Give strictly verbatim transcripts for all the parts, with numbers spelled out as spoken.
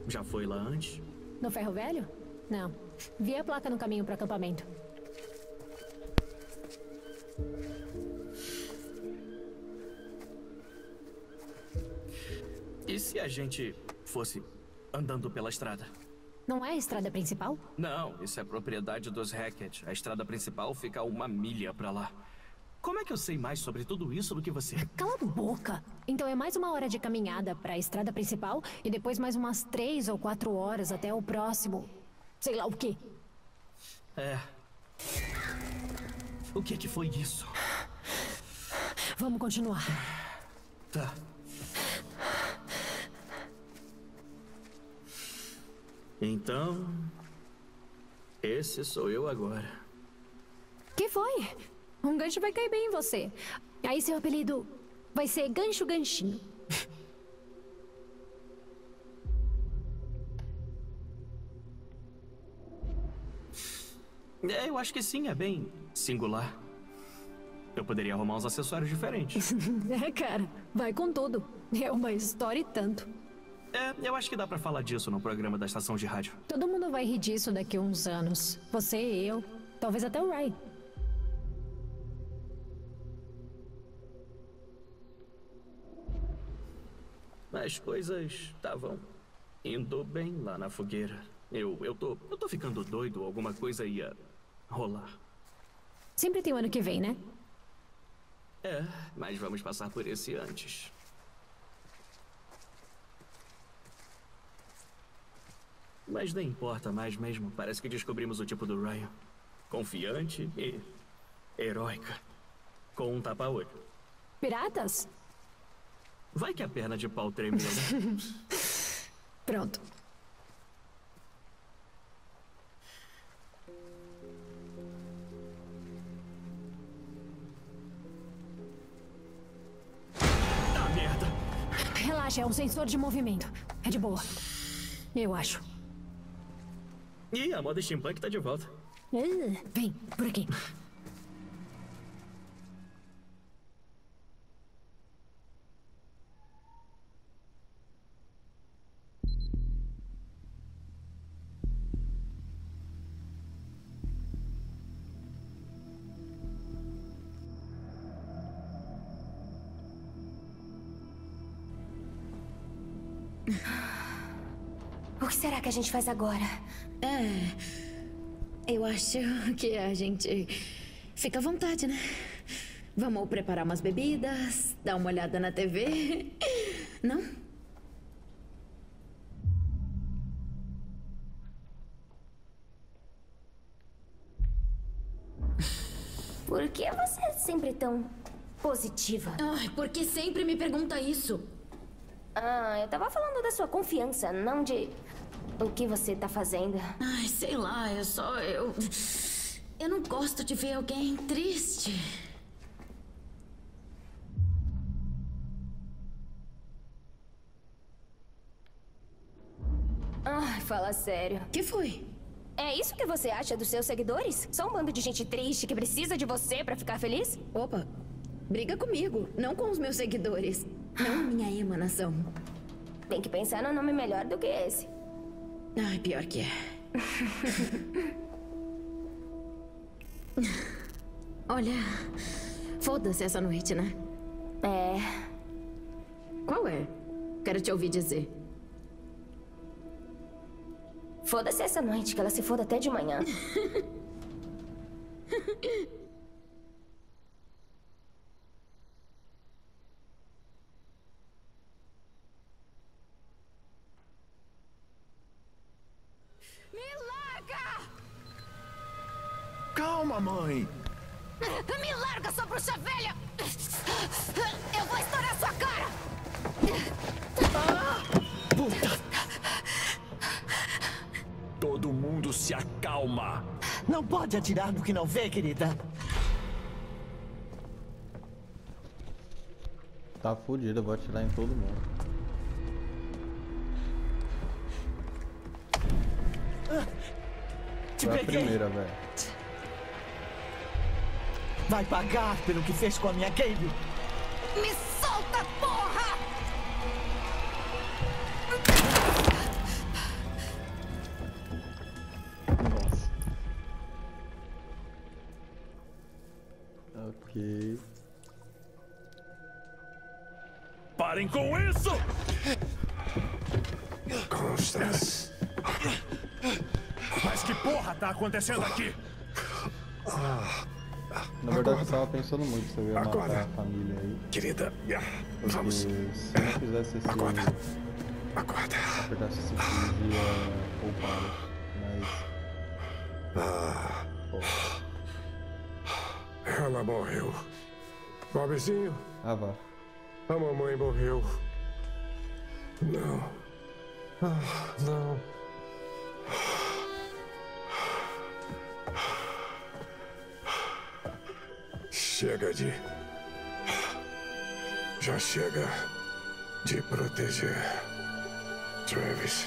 Já foi lá antes? No Ferro Velho? Não. Vi a placa no caminho pro acampamento. E se a gente fosse andando pela estrada? Não é a estrada principal? Não, isso é propriedade dos Hackett. A estrada principal fica uma milha pra lá. Como é que eu sei mais sobre tudo isso do que você? Cala a boca! Então é mais uma hora de caminhada pra estrada principal e depois mais umas três ou quatro horas até o próximo... sei lá o quê. É. O que que foi isso? Vamos continuar. Tá. Então... esse sou eu agora. Que foi? Um gancho vai cair bem em você. Aí seu apelido vai ser Gancho Ganchinho. É, eu acho que sim, é bem singular. Eu poderia arrumar uns acessórios diferentes. É, cara, vai com tudo. É uma história e tanto. É, eu acho que dá pra falar disso no programa da estação de rádio. Todo mundo vai rir disso daqui a uns anos. Você, eu, talvez até o Ray. As coisas estavam indo bem lá na fogueira. Eu, eu tô, eu tô ficando doido, alguma coisa ia rolar. Sempre tem o ano que vem, né? É, mas vamos passar por esse antes. Mas nem importa mais mesmo. Parece que descobrimos o tipo do Ryan. Confiante e heróica. Com um tapa-olho. Piratas? Vai que a perna de pau tremeu. Pronto. Ah, merda! Relaxa, é um sensor de movimento. É de boa. Eu acho. Ih, a moda steampunk tá de volta. Uh, vem, por aqui. O que será que a gente faz agora? É... Eu acho que a gente fica à vontade, né? Vamos preparar umas bebidas, dar uma olhada na T V. Não? Por que você é sempre tão positiva? Ai, por que sempre me pergunta isso? Ah, eu tava falando da sua confiança, não de o que você tá fazendo. Ai, sei lá, eu só... Eu... Eu não gosto de ver alguém triste. Ai, fala sério. Que foi? É isso que você acha dos seus seguidores? Só um bando de gente triste que precisa de você pra ficar feliz? Opa, briga comigo, não com os meus seguidores. Não a minha emanação. Tem que pensar num nome melhor do que esse. Ai, pior que é. Olha, foda-se essa noite, né? É... Qual é? Quero te ouvir dizer. Foda-se essa noite, que ela se foda até de manhã. Calma, mãe! Me larga, sua bruxa velha! Eu vou estourar sua cara! Ah! Puta! Todo mundo se acalma! Não pode atirar no que não vê, querida! Tá fudido, eu vou atirar em todo mundo. Te Foi a peguei. primeira, velho. Vai pagar pelo que fez com a minha Gabe! Me solta, porra! Parem com isso! Constance. Mas que porra tá acontecendo aqui? Na verdade, eu tava pensando muito se eu ia matar Acorda. a família aí. Querida, Porque vamos. se eu não fizesse esse... Acorda. Acorda. apertasse esse fio, ia poupá-los. Mas... Ah, Pô. ela morreu. Bobzinho, Ah, vá. a mamãe morreu. Não. Ah, não. Chega de... Já chega de proteger Travis.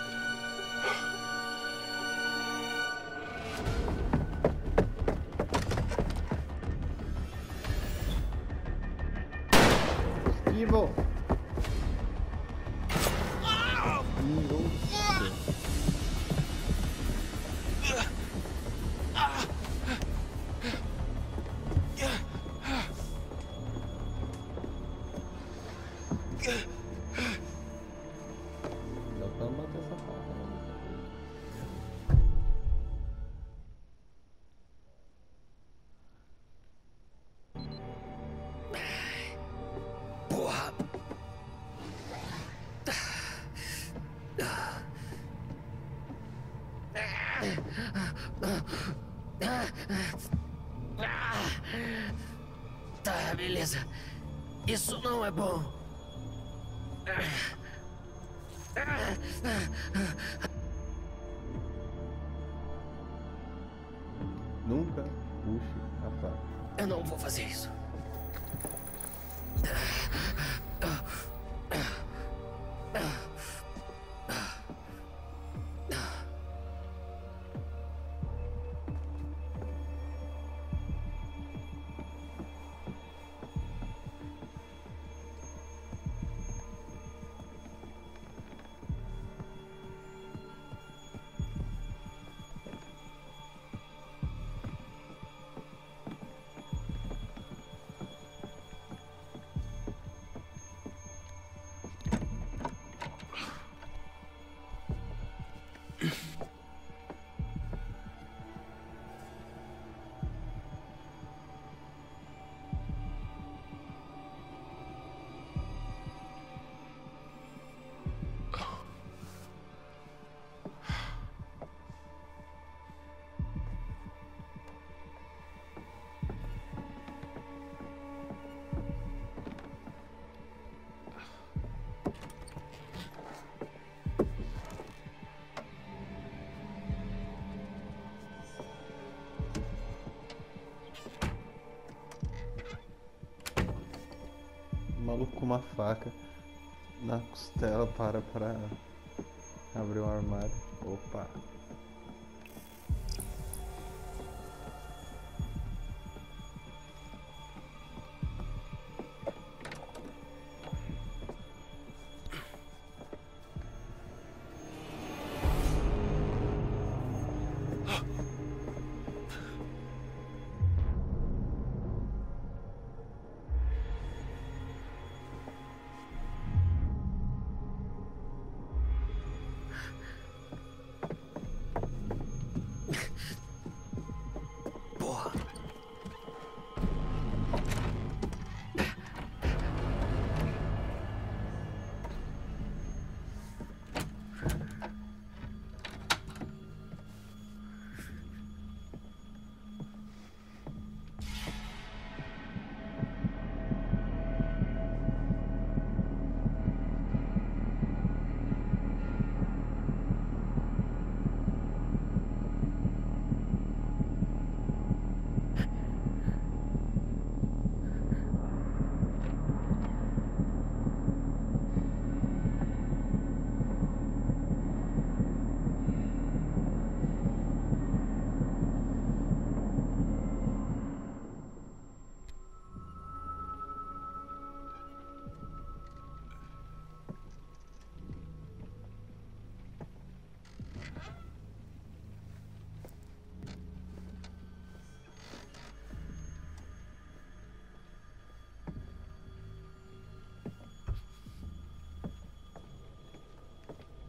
Evil! Evil. Dá pra matar essa faca, né? Porra! Tá, beleza. Isso não é bom. Nunca puxe a faca. Eu não vou fazer isso. O maluco com uma faca na costela para para abrir um armário. Opa.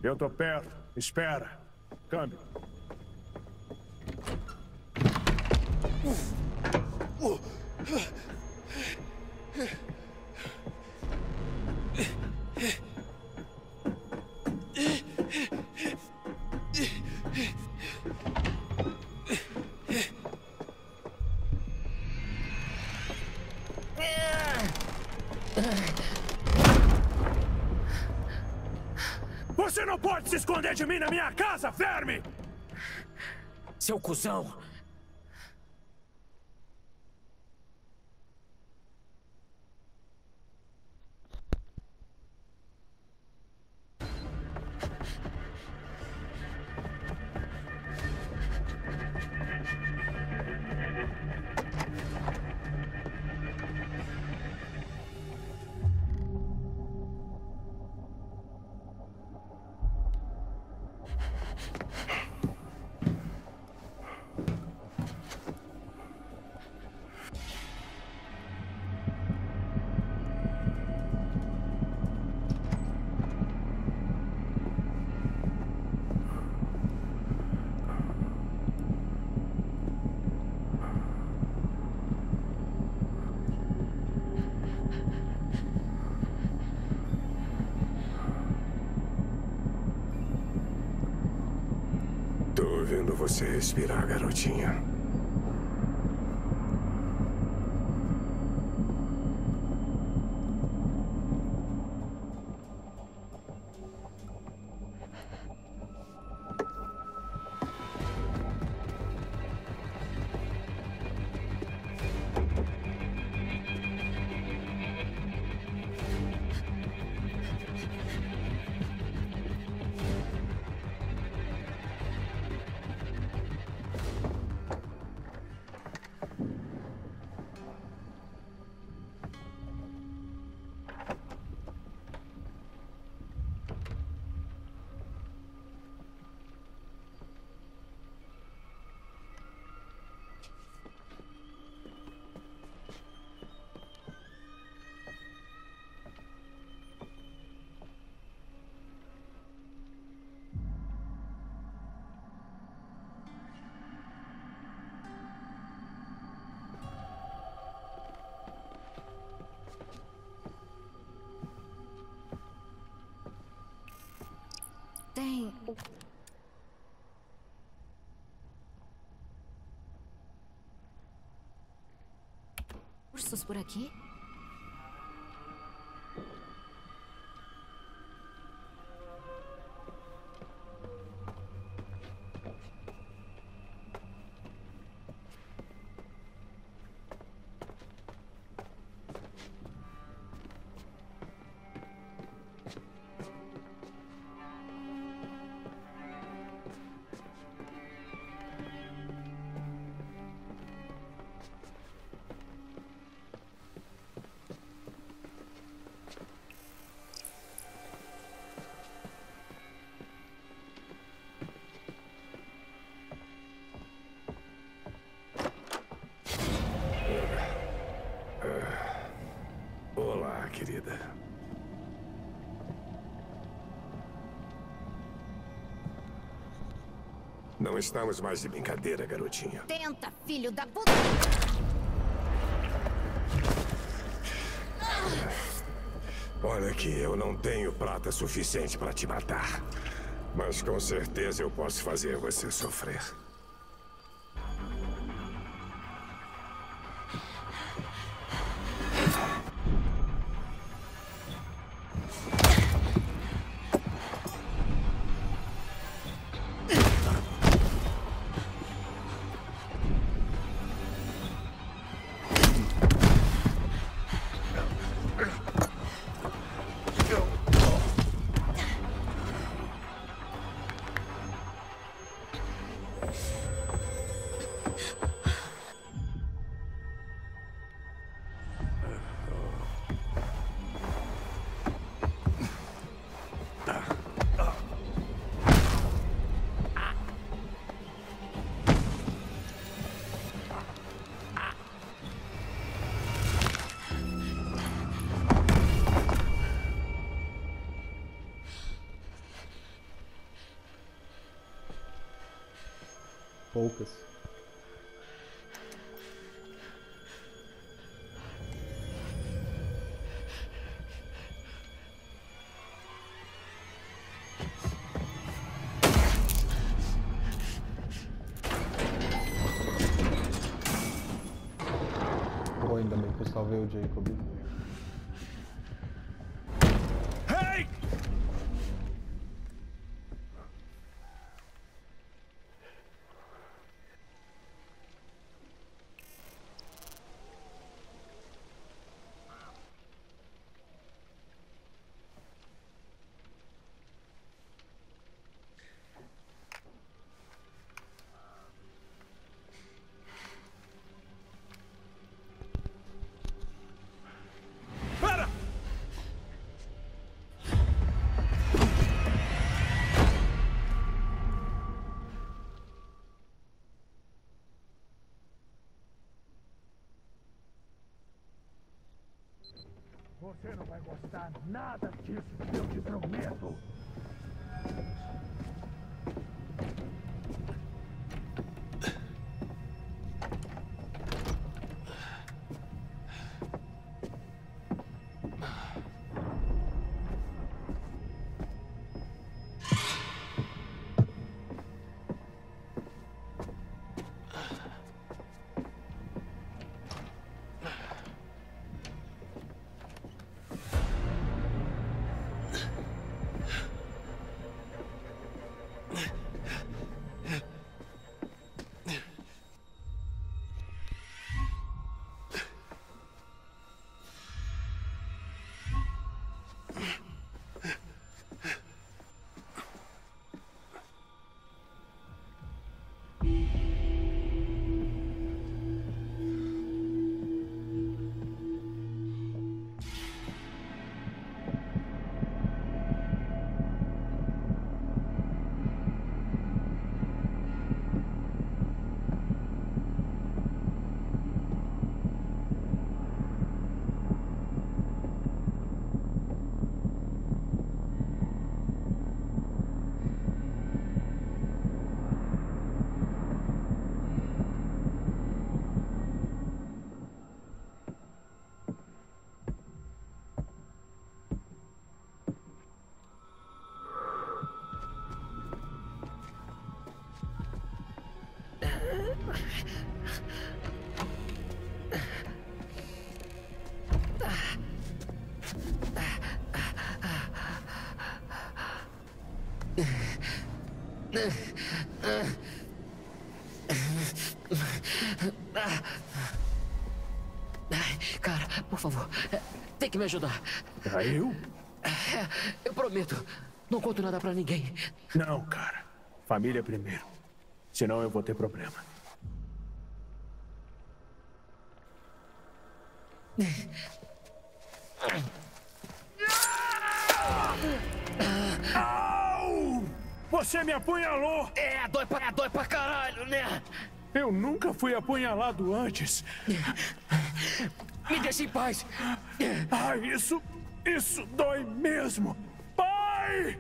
Eu tô perto. Espera. Câmbio. Você não pode se esconder de mim na minha casa, verme! Seu cuzão! Tô ouvindo você respirar, garotinha. Tem... ursos por aqui? Olá, querida. Não estamos mais de brincadeira, garotinha. Tenta, filho da puta! Olha aqui, eu não tenho prata suficiente para te matar. Mas com certeza eu posso fazer você sofrer. Poucas. Pô, ainda bem que eu salvei o Jacob. Hey! Para! Você não vai gostar nada disso, eu te prometo. Cara, por favor, tem que me ajudar. Ah, eu? É, eu prometo, não conto nada pra ninguém. Não, cara. Família primeiro. Senão eu vou ter problema. Au! Você me apunhalou! É, dói pra, dói pra caralho, né? Eu nunca fui apunhalado antes. Me deixe em paz. Ai, isso... isso dói mesmo. Pai!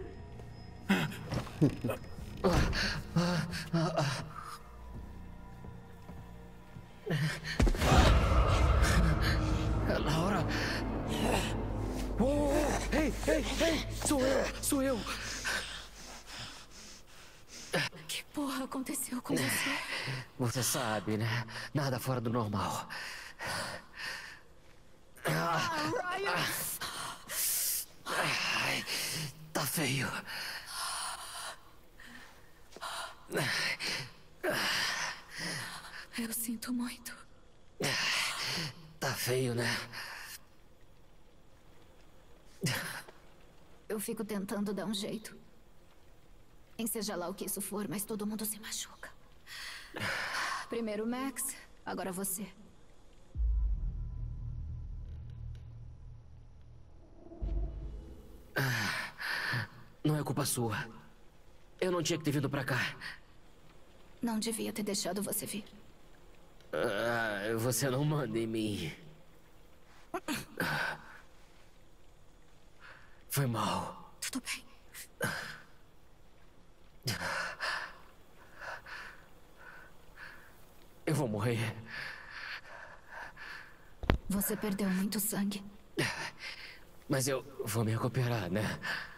Laura. Oh, ei, ei, ei, sou eu, sou eu. Que porra aconteceu com você? Você sabe, né? Nada fora do normal. Ah, Ryan! Ai, tá feio. Eu sinto muito. Tá feio, né? Eu fico tentando dar um jeito. Em seja lá o que isso for, mas todo mundo se machuca. Primeiro o Max, agora você. Não é culpa sua. Eu não tinha que ter vindo pra cá. Não devia ter deixado você vir. Ah, você não manda em mim. Foi mal. Tudo bem. vou morrer. Você perdeu muito sangue. Mas eu vou me recuperar, né?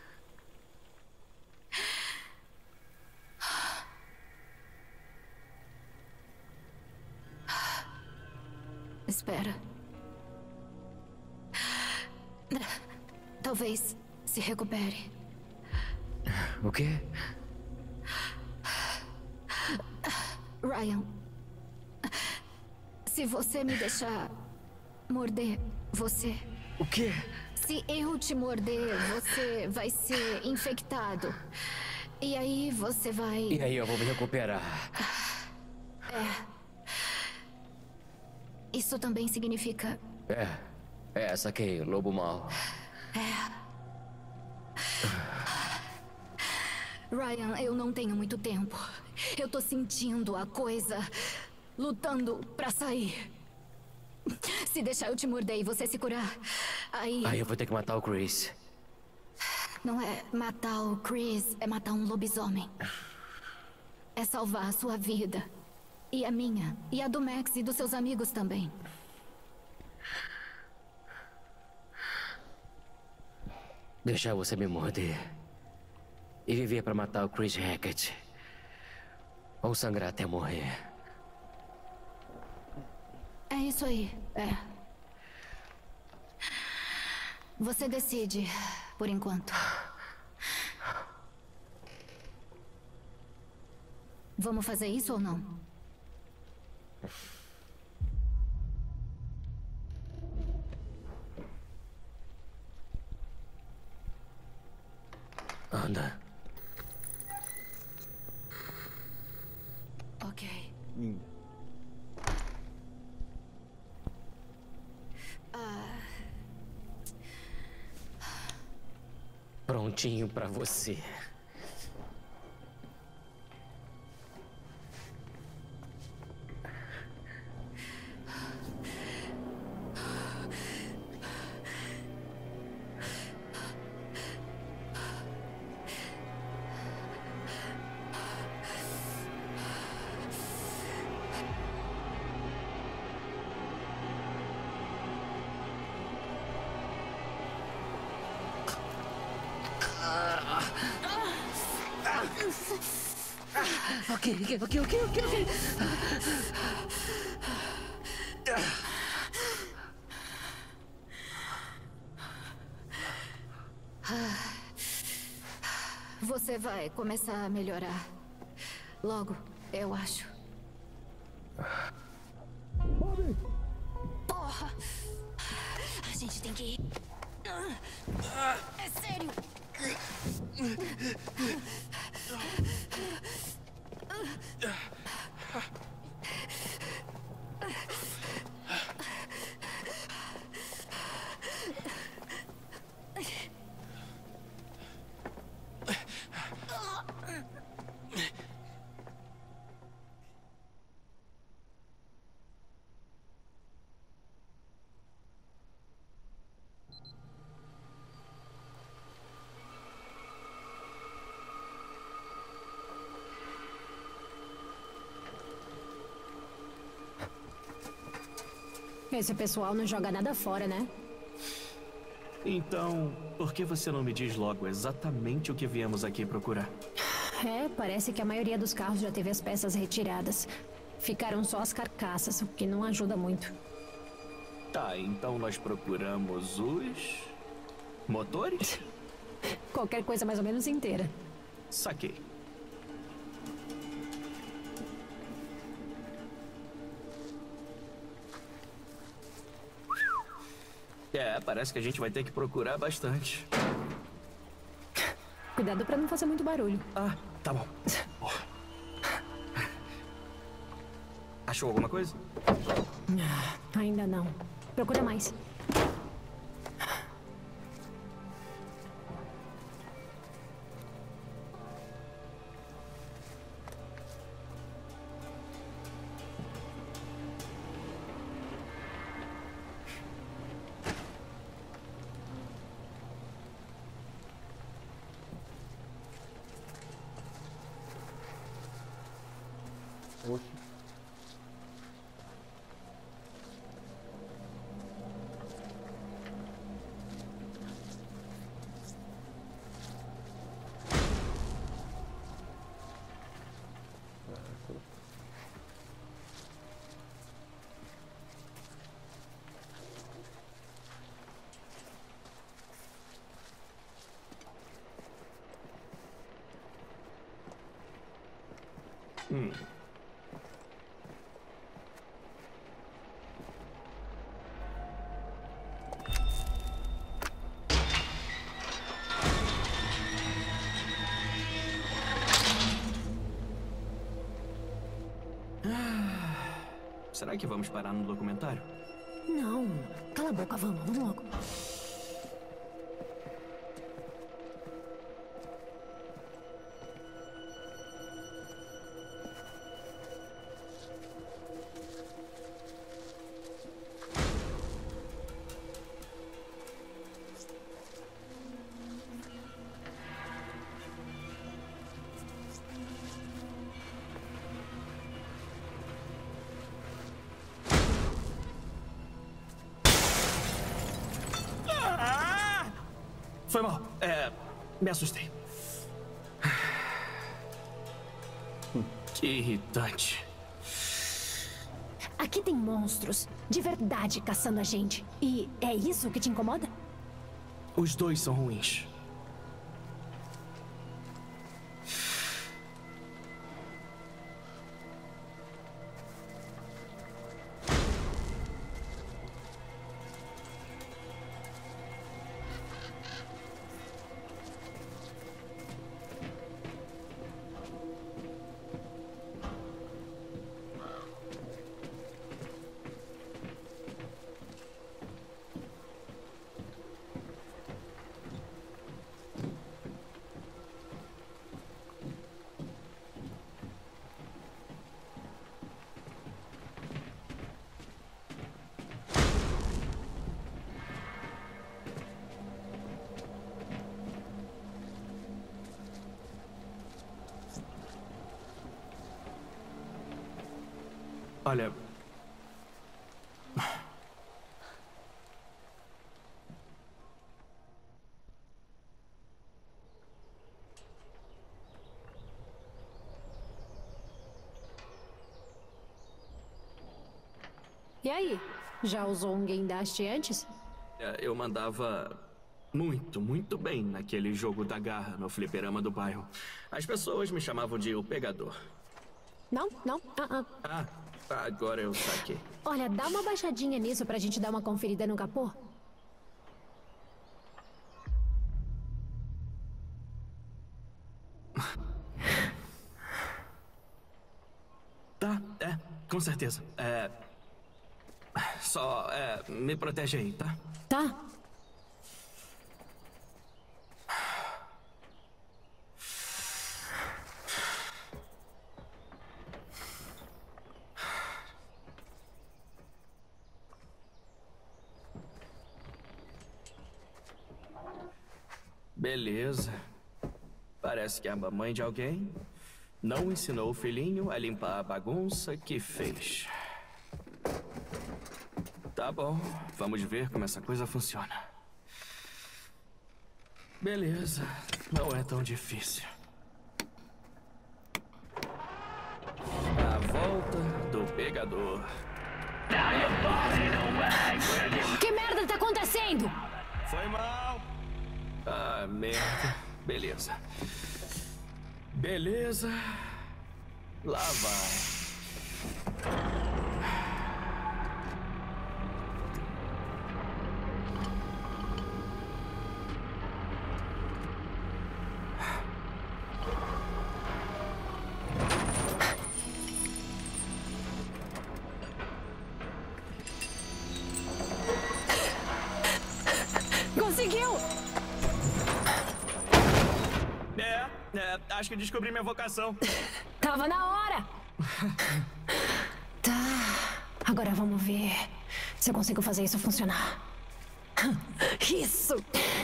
Espera. Talvez se recupere. O quê? Ryan, se você me deixar morder você... O quê? Se eu te morder, você vai ser infectado. E aí você vai... E aí eu vou me recuperar. É. Isso também significa... É. É, saquei. Lobo mau. É. Ryan, eu não tenho muito tempo. Eu tô sentindo a coisa lutando pra sair. Se deixar eu te morder e você se curar, aí... Aí eu vou ter que matar o Chris. Não é matar o Chris, é matar um lobisomem. É salvar a sua vida. E a minha. E a do Max e dos seus amigos também. Deixar você me morder. E viver pra matar o Chris Hackett. Ou sangrar até morrer. É isso aí, é. Você decide, por enquanto. Vamos fazer isso ou não? Anda. Ok. Hum. Ah, Prontinho pra você. Ok, ok, ok, ok, ok, ok. Você vai começar a melhorar. Logo, eu acho. Porra! A gente tem que ir. É sério! Esse pessoal não joga nada fora, né? Então, por que você não me diz logo exatamente o que viemos aqui procurar? É, parece que a maioria dos carros já teve as peças retiradas. Ficaram só as carcaças, o que não ajuda muito. Tá, então nós procuramos os... motores? Qualquer coisa mais ou menos inteira. Saquei. É, parece que a gente vai ter que procurar bastante. Cuidado pra não fazer muito barulho. Ah, tá bom. Achou alguma coisa? Ainda não. Procura mais. Oxe. Hum. Será que vamos parar no documentário? Não. Cala a boca, vamos, vamos logo. Foi mal. É, me assustei. Que irritante. Aqui tem monstros de verdade caçando a gente. E é isso que te incomoda? Os dois são ruins. Olha... E aí? Já usou um guindaste antes? Eu mandava muito, muito bem naquele jogo da garra no fliperama do bairro. As pessoas me chamavam de o pegador. Não, não, ah, ah. Ah, agora eu saquei. Olha, dá uma baixadinha nisso pra gente dar uma conferida no capô. Tá, é, com certeza. É... Só, é, me protege aí, tá? Tá. Beleza. Parece que a mamãe de alguém não ensinou o filhinho a limpar a bagunça que fez. Tá bom, vamos ver como essa coisa funciona. Beleza, não é tão difícil. A volta do pegador. Que merda tá acontecendo? Foi mal. Ah, merda. Beleza. Beleza. Lá vai. Conseguiu! É, é, acho que descobri minha vocação. Tava na hora! Tá, agora vamos ver se eu consigo fazer isso funcionar. Isso!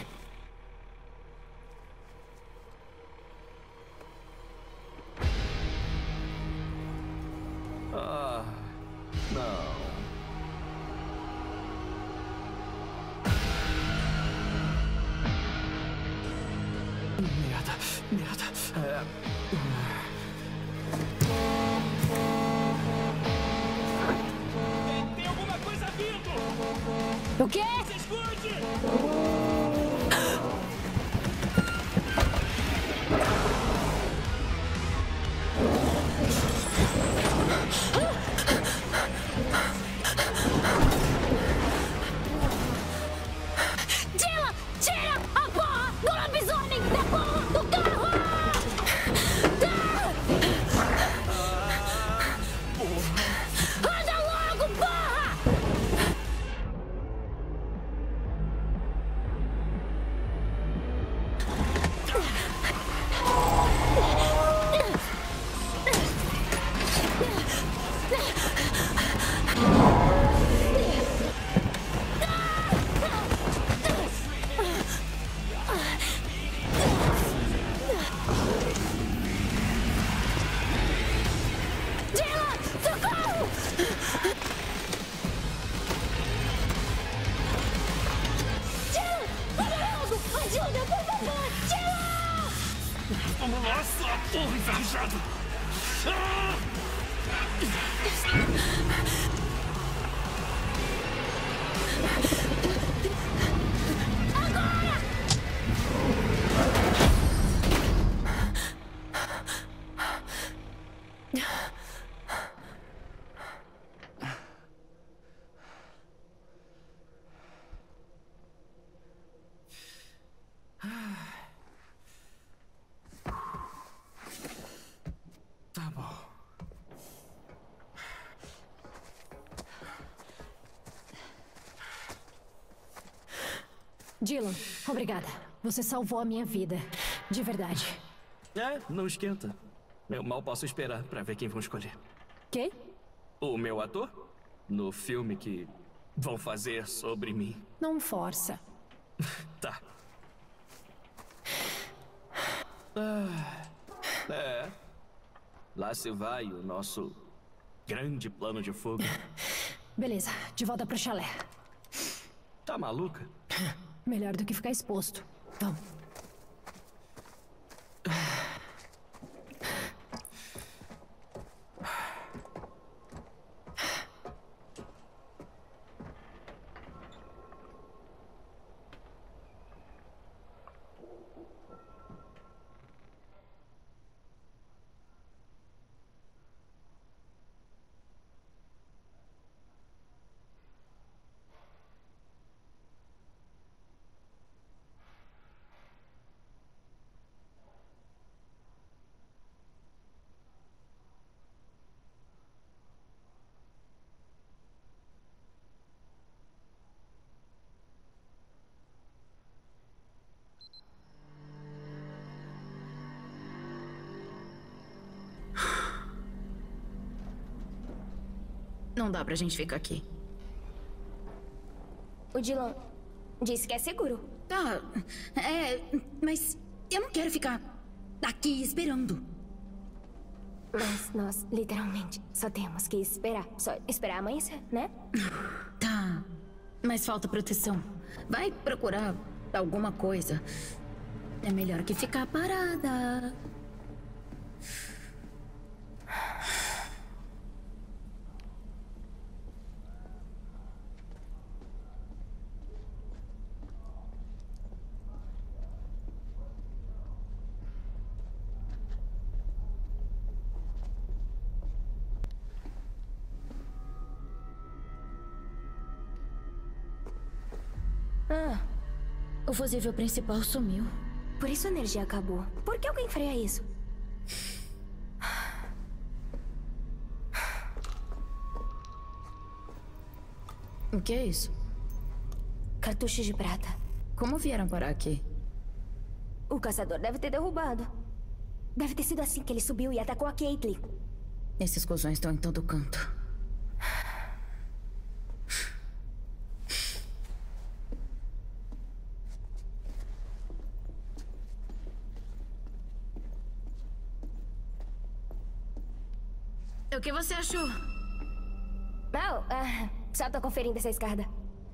Ah, não. Merda, merda. É... Tem, tem alguma coisa vindo! O quê? Se esconde! Obrigado. Ah! Tá bom. Dylan, obrigada. Você salvou a minha vida. De verdade. É, não esquenta. Eu mal posso esperar pra ver quem vão escolher. Quem? O meu ator? No filme que vão fazer sobre mim. Não força. Tá. Ah, é. Lá se vai o nosso grande plano de fuga. Beleza, de volta pro chalé. Tá maluca? Melhor do que ficar exposto. Vamos. Não dá pra gente ficar aqui. O Dylan disse que é seguro. Tá, é... Mas eu não quero ficar aqui esperando. Mas nós, literalmente, só temos que esperar. Só esperar amanhecer, né? Tá, mas falta proteção. Vai procurar alguma coisa. É melhor que ficar parada. Ah, O fusível principal sumiu. por isso a energia acabou. Por que alguém faria isso? O que é isso? Cartuchos de prata. Como vieram parar aqui? O caçador deve ter derrubado. Deve ter sido assim que ele subiu e atacou a Caitlyn. Esses cuzões estão em todo canto. O que você achou? Não, ah, só tô conferindo essa escada.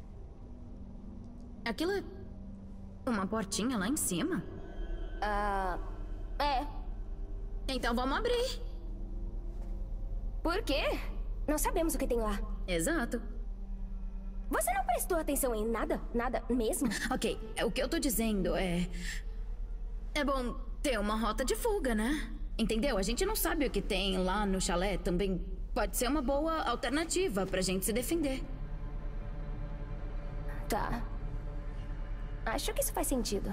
Aquilo é uma portinha lá em cima? Ah, é. Então vamos abrir. Por quê? Não sabemos o que tem lá. Exato. Você não prestou atenção em nada? Nada mesmo? Ok, o que eu tô dizendo é... É bom ter uma rota de fuga, né? Entendeu? A gente não sabe o que tem lá no chalé. Também pode ser uma boa alternativa pra gente se defender. Tá. Acho que isso faz sentido.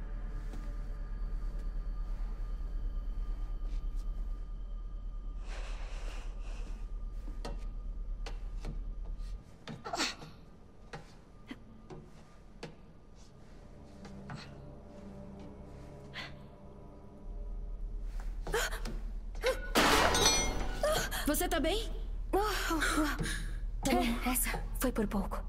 Você tá bem? Tá bom. Essa foi por pouco.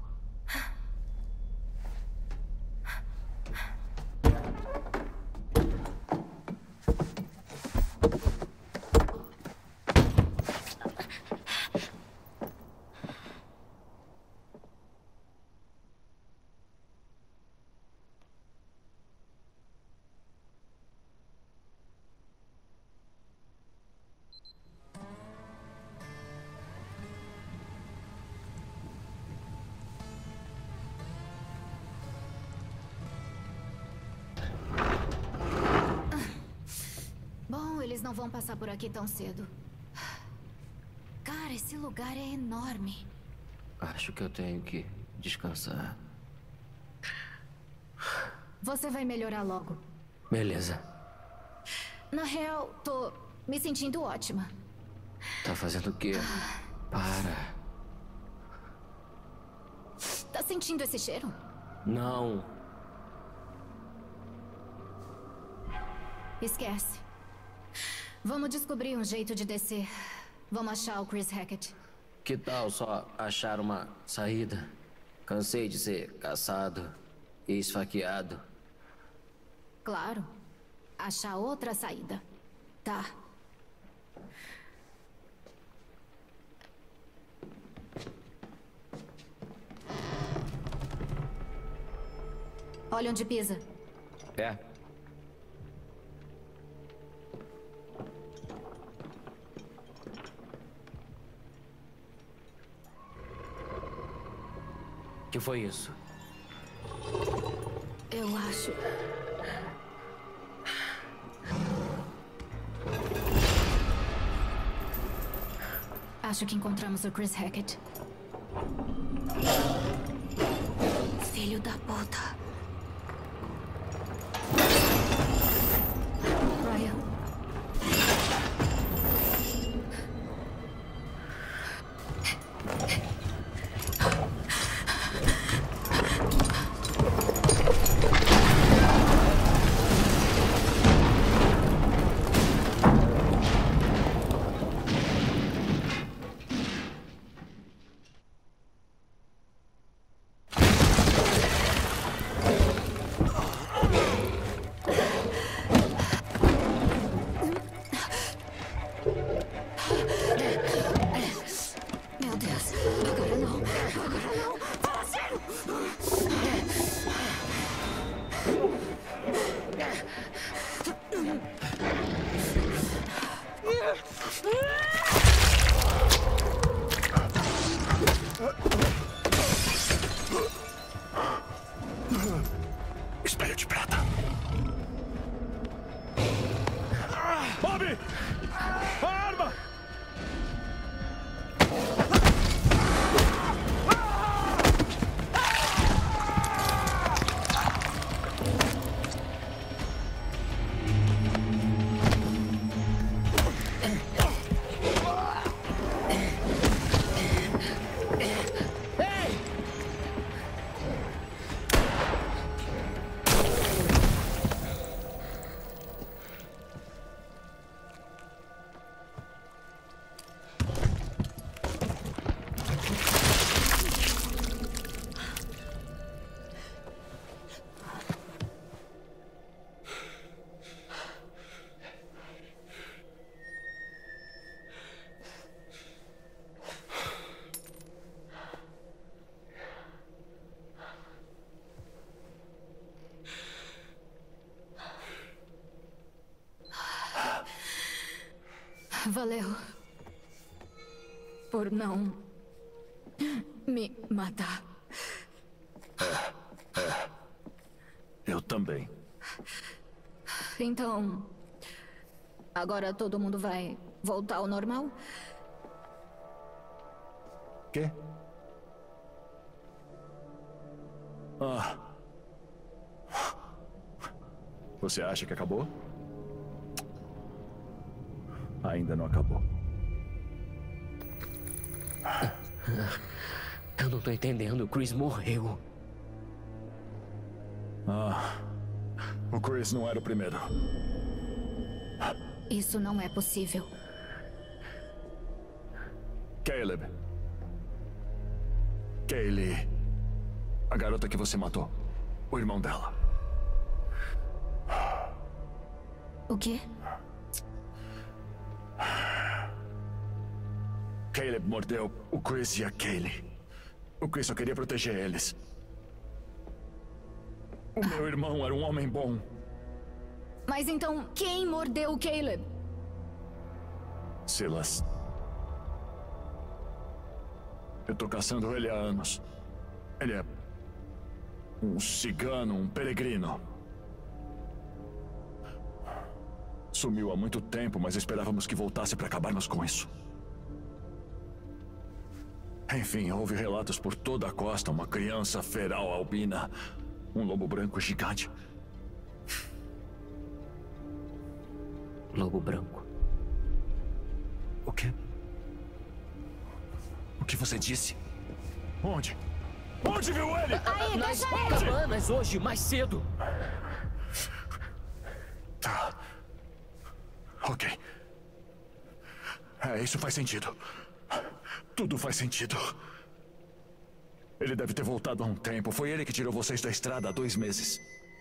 Eles não vão passar por aqui tão cedo. Cara, esse lugar é enorme. Acho que eu tenho que descansar. Você vai melhorar logo. Beleza. Na real, tô me sentindo ótima. Tá fazendo o quê? Para. Tá sentindo esse cheiro? Não. Esquece. Vamos descobrir um jeito de descer. Vamos achar o Chris Hackett. Que tal só achar uma saída? Cansei de ser caçado e esfaqueado. Claro. Achar outra saída. Tá. Olha onde pisa. É. Que foi isso? Eu acho... Acho que encontramos o Chris Hackett. Filho da puta. Ryan. Meu Deus, agora não, agora não, fala sério! Espelho de prata. Bobby! A arma! Valeu. Por não me matar. É, é. Eu também. Então, agora todo mundo vai voltar ao normal? Quê? Ah. Você acha que acabou? Ainda não acabou. Eu não tô entendendo. O Chris morreu. Ah. O Chris não era o primeiro. Isso não é possível. Caleb. Kaylee. A garota que você matou. O irmão dela. O quê? Caleb mordeu o Chris e a Kaylee. O Chris só queria proteger eles. O meu irmão era um homem bom. Mas então, quem mordeu o Caleb? Silas. Eu tô caçando ele há anos. Ele é um cigano, um peregrino. sumiu há muito tempo, mas esperávamos que voltasse para acabarmos com isso. Enfim, houve relatos por toda a costa, uma criança feral albina, um lobo branco gigante. Lobo branco. O quê? O que você disse? Onde? Onde viu ele? Aí, Nas deixa ele! cabanas hoje, mais cedo. Tá. Ok. É, isso faz sentido. Tudo faz sentido. Ele deve ter voltado há um tempo. Foi ele que tirou vocês da estrada há dois meses.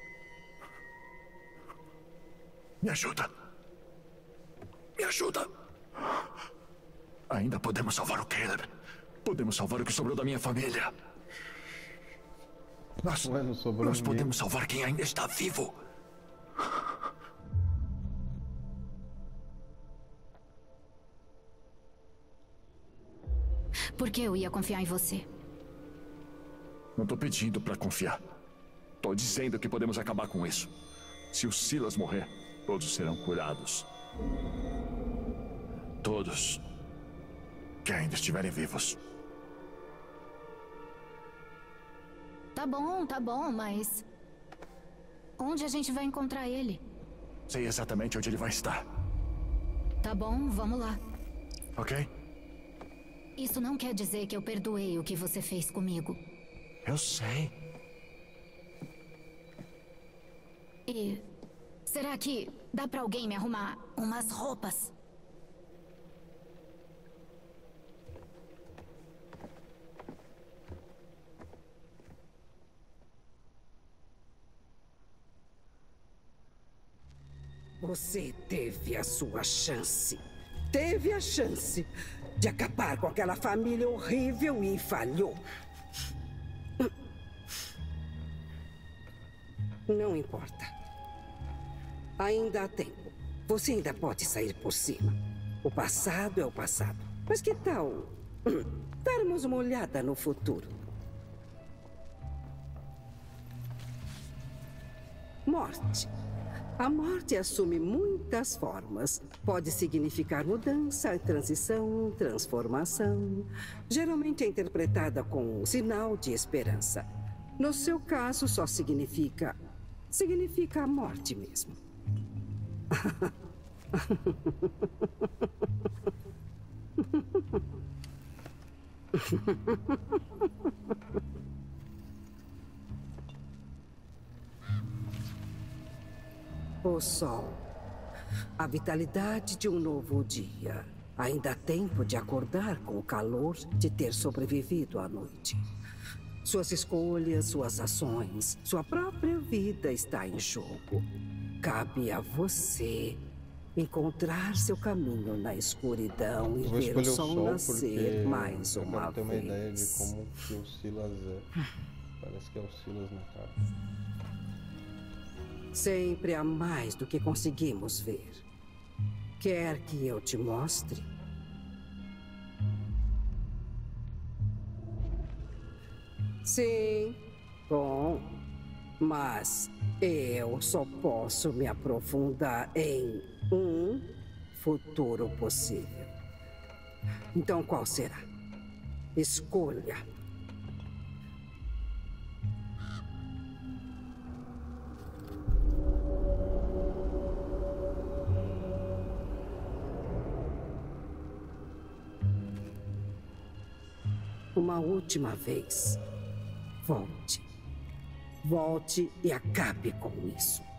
Me ajuda. Me ajuda. Ainda podemos salvar o Caleb. Podemos salvar o que sobrou da minha família. Nós, Ué, não sobrou nós ninguém. podemos salvar quem ainda está vivo. Por que eu ia confiar em você? Não tô pedindo pra confiar. Tô dizendo que podemos acabar com isso. Se o Silas morrer, todos serão curados. Todos que ainda estiverem vivos. Tá bom, tá bom, mas... onde a gente vai encontrar ele? Sei exatamente onde ele vai estar. Tá bom, vamos lá. Ok? Isso não quer dizer que eu perdoei o que você fez comigo. Eu sei. E... será que dá pra alguém me arrumar umas roupas? Você teve a sua chance. Teve a chance de acabar com aquela família horrível e falhou. Não importa. Ainda há tempo. Você ainda pode sair por cima. O passado é o passado. Mas que tal darmos uma olhada no futuro? Morte. A morte assume muitas formas. Pode significar mudança, transição, transformação. Geralmente é interpretada com um sinal de esperança. No seu caso, só significa... significa a morte mesmo. O sol. A vitalidade de um novo dia. Ainda há tempo de acordar com o calor de ter sobrevivido à noite. Suas escolhas, suas ações, sua própria vida está em jogo. Cabe a você encontrar seu caminho na escuridão e Eu vou ver o escolher o sol sol nascer porque mais eu uma quero ter uma vez. ideia de como que o Silas é. Parece que é o Silas na cara. Sempre há mais do que conseguimos ver. Quer que eu te mostre? Sim, bom. Mas eu só posso me aprofundar em um futuro possível. Então qual será? Escolha. Uma última vez. Volte. Volte e acabe com isso.